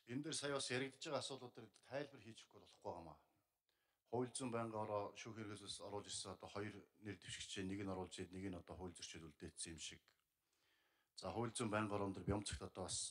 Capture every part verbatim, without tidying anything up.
Энэ дээр сая бас яригдж байгаа асуудлууд дээр тайлбар хийчихгүй болохгүй байгаамаа. Хууль зүйн байнгаараа шүүх хэрэгслээс оруулж ирсэн одоо хоёр нэр дэвшигчээ нэг нь оруулж ирээд нэг нь одоо хууль зөрчил үлдээсэн юм шиг. За хууль зүйн байнгаараа өндөр бямцагт одоо бас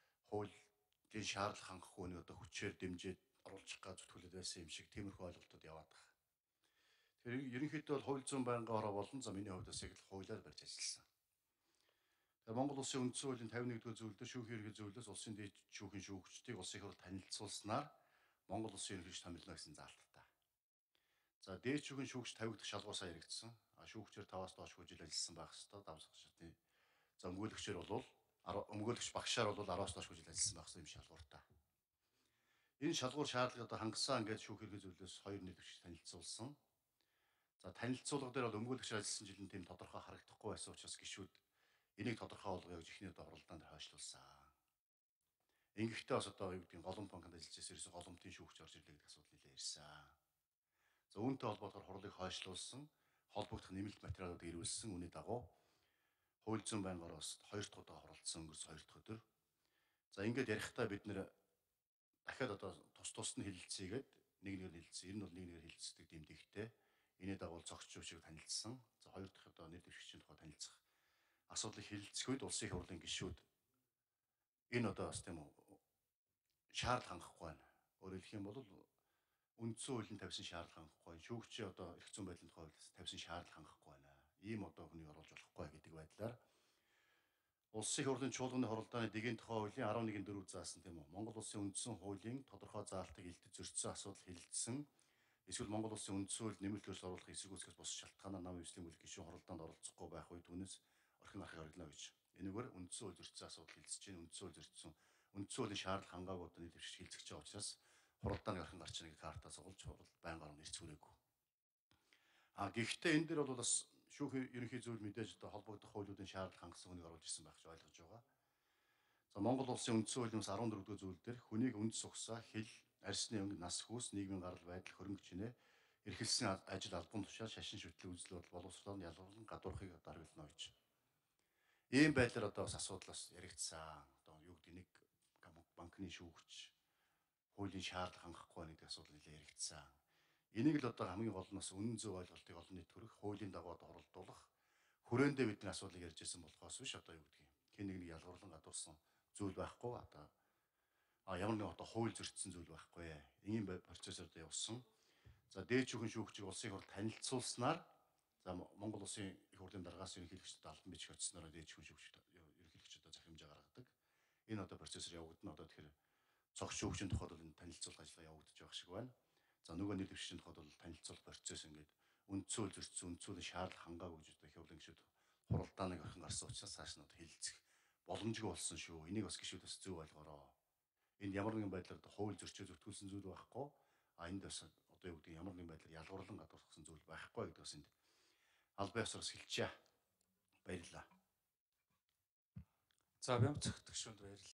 хуулийн шаардлага хангахгүй нэг одоо хүчээр дэмжиж оруулах гэж зүтгүүлээд байсан юм шиг тиймэрхүү ойлголтууд яваад байгаа. Тэгэхээр ерөнхийдөө бол хууль зүйн байнгаараа болон за миний хувьд бас яг л хуулиар барьж ажилласан. Тэгэхээр Монгол Улсын үндсэн хуулийн тавин нэгдүгээр зөвлөлдөө шүүхийн ерхий зөвлөлөөс улсын дэд шүүхийн шүүгчдийг улсын их хурлд танилцуулснаар Монгол Улсын ерөнхийлөгч томилно гэсэн заалттай. За дээд шүүхийн шүүгч тавих дахь шалгуур сайн яригдсан. А шүүгчээр таваас доош жил ажилласан байх хэвээр давсах шатны за өмгөөлөгчээр бол өмгөөлөгч багшаар бол араас доош жил ажилласан байх юм шалгууртай. Энэ шалгуур шаардлага одоо хангасан ингээд шүүх ерхий зөвлөлөөс хоёр нэр дэвшигч танилцуулсан. За танилцуулга дээр бол өмгөөлөгчээр ажилласан жилийн тэм тодорхой харагдахгүй байсан учраас гишүүд энийг тодорхой болгоё гэж ихний одоо хуралдаан дээр хойшлуулсан. Ингэхдээ бас одоо юу гэдгийг голомт банкнд ажиллаж байсан ерөөсөн голомтын шүүгч орж ирлээ гэдэг асуудал нэлээ ирсэн. За үүнтэй холбоотойгоор хурлыг хойшлуулсан, холбогдох нэмэлт материалууд ирүүлсэн. Үүний дагуу хууль зүйн байнгаараас хоёр дахь удаа хуралдсан өнгөрсөн хоёр дахь өдөр. За ингээд ярихдаа бид нэр дахиад одоо тус тус нь хэлэлцээгээд нэг нэгээр хэлэлцсэн. Ер нь бол нэг нэгээр хэлэлцдэг дэмдэгтэй. Энэний дагуу зогсч шүүгчийг танилцсан. За хоёр дахь одоо нэр дэвшигчийн тухай танилцах асуудлыг хэлэлцэхэд улсын их хурлын гишүүд энэ одоо бас тийм үү шаардлага хангахгүй байна. Өөрөөр хэлэх юм бол үндсэн хуулийн тавьсан шаардлага хангахгүй. Шүүгчийн одоо эрх зүйн байдлын тухай тавьсан шаардлага хангахгүй байна. Ийм одоо хүний оруулж болохгүй гэдэг байдлаар улсын их хурлын чуулганы хуралдааны дэгийн тухай хуулийн арван нэгэн дөрөв заасан тийм үү. Монгол улсын үндсэн хуулийн тодорхой заалтыг илтгэж зөрчсөн асуудал хэлэлцсэн. Эсвэл Монгол улсын үндсэн хууль нэмэлт өөрчлөлт оруулах эсрэг үүсгээс бус шалтгаанаар нам эвслийн бүлэг гишүүн хуралдаанд оролцохгүй байх үед түүнээс орхин гарахыг орилно гэж. Энэгээр үндсэн хууль зөрчсөн асуудал хэлэлцэж байна. Үндсэн хууль зөрчсөн үндсэн хуулийн шаардлага хангаагүй одоо нэр дэвшиж хэлцэж байгаа учраас хуралдааны орхин гарч нэг картаас олж хурал байнгаар нэрч хүрээгүй. А гэхдээ энэ дээр бол бас шүүхийн ерөнхий зөвлөл мэдээж одоо холбогдох хуулиудын шаардлага хангасан хүнийг оруулж ирсэн байх гэж ойлгож байгаа. За Монгол улсын үндсэн хуулийн бас арван дөрөв дугаар зөвлөл дээр хүнийг үнд сугсаа, хил, арьсны өнгө, нас хүүс, нийгмийн гарал байдал, хөрөнгө чинээ, эрхэлсэн ажил албан тушаал, шашин шүтлэг үзэл бодол боловсруулалтын ялгарлан гадуурхыг даргална гэж. Ийм байдлаар одоо бас асуудал бас яригдсан. Одоо юу гэдэг нэг банкны шүүгч хуулийн шаардлага хангахгүй байна гэдэг асуудал нэлээд яригдсан. Энийг л одоо хамгийн гол нь бас үнэн зөв ойлголтыг олон нийт төрөх хуулийн дагуу оролдуулах хүрээндээ бидний асуудлыг ярьж ирсэн болохоос биш одоо юу гэдгийг хин нэг нэг ялгарлан гадуурсан зүйл байхгүй одоо а ямар нэг одоо хууль зөрчсөн зүйл байхгүй. Ийм процессор дээр явсан. За дээд шүүхийн шүүгчийг улсын хурл танилцуулснаар за Монгол улсын их хурлын даргаас ерөнхийлөгчдөд албан бичиг очсноор дээд шүүхийн шүүгч ерөнхийлөгчдөд захимжаа гаргадаг. Энэ одоо процессор явагдана одоо тэгэхээр цогц шүүгчийн тухайд бол энэ танилцуулга ажиллагаа явагдаж байгаа шиг байна. За нөгөө нэр дэвшигчийн тухайд бол танилцуулах процесс ингээд үндсэн хууль зөрчсөн үндсэн хуулийн шаардлага хангаагүй гэж одоо их хурлын гишүүд хуралдааныг орхин гарсан учраас цааш нь одоо хэлэлцэх боломжгүй болсон шүү. Энийг бас гишүүд бас зөв ойлгоорой. Энд ямар нэгэн байдлаар хууль зөрчөө зөвтгүүлсэн зүйл байхгүй. А энд бас одоо юу гэдэг ямар нэгэн байдлаар ялгуурлан гадуурхсан зүйл байхгүй гэдэг бас энд албан ёсоос хэлчихье. Баярлалаа. За бямцах төгшөнд баярлалаа.